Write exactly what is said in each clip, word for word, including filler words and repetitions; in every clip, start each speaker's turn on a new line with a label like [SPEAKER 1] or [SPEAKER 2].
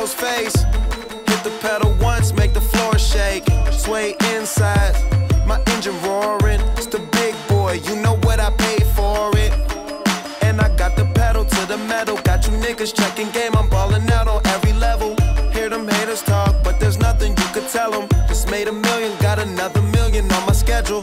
[SPEAKER 1] ghost face. Hit the pedal once, make the floor shake. Sway inside, my engine roaring. It's the big boy, you know what I paid for it. And I got the pedal to the metal. Got you niggas checking game, I'm ballin' out on every level. Hear them haters talk, but there's nothing you could tell them. Just made a million, got another million on my schedule.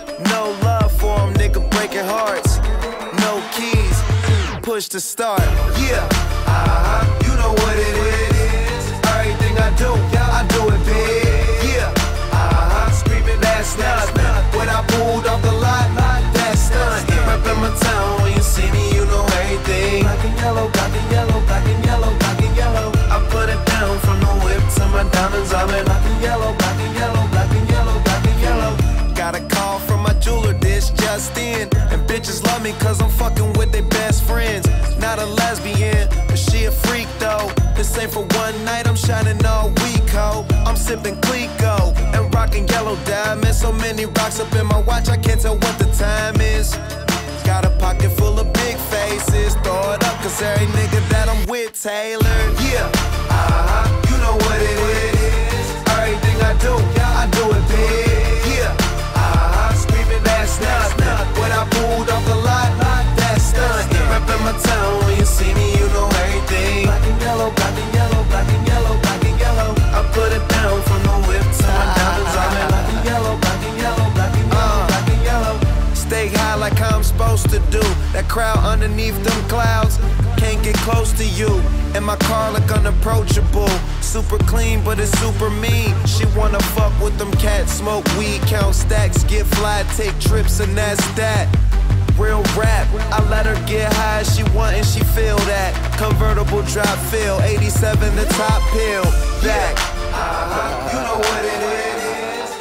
[SPEAKER 1] No love for them, nigga breaking hearts. No keys, push to start. Yeah, uh-huh, you know what it is. Everything I do, I do it big. Yeah, uh-huh, screaming that's nothing. When I pulled off the lot, that's nothing. Reppin' my town, when you see me, you know everything. Black and yellow, black and yellow, black and yellow, black and yellow. I put it down from the whip to my diamonds. I'm in black and yellow, black and yellow, black and yellow, black and yellow. Got a call from my jeweler, this just in. And bitches love me cause I'm fucking with their best friends. Not a lesbian, but she a freak though. This ain't for one night, I'm shining all week, ho. I'm sipping Clico and rocking yellow diamonds. So many rocks up in my watch, I can't tell what the time is. Got a pocket full of big faces. Throw it up cause every nigga that I'm with tailored. Yeah, uh-huh, you know what it is. Everything I do, I do it big. Yeah, uh-huh, screaming that's nothing. When I pulled off the lot, that's nothing. Reppin' my town, when you see me, you know everything. Black and yellow, black and yellow, black and yellow, black and yellow. I put it down from the whip to my diamonds. I'm in black and yellow, black and yellow, black and yellow, black and yellow. Stay high like how I'm supposed to do. That crowd underneath them clouds can't get close to you. And my car look unapproachable. Super clean, but it's super mean. She wanna fuck with them cats, smoke weed, count stacks, get fly, take trips, and that's that. Real rap, I let her get high as she want and she feel that. Convertible drop feel, eighty-seven the top pill. Back, uh-huh, you know what it is.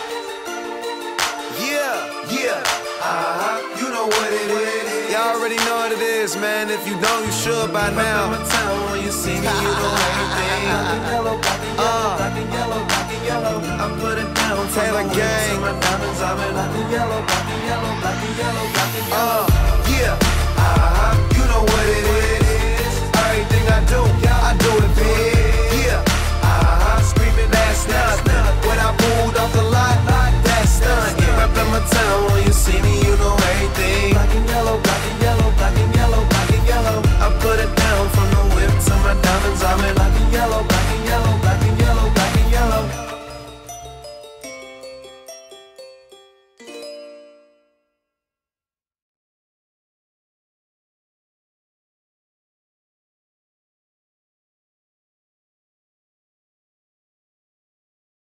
[SPEAKER 1] Yeah, yeah, uh-huh, you know what it is. Y'all already know what it is, man. If you don't, you should by now. My town, when you see me, you know everything.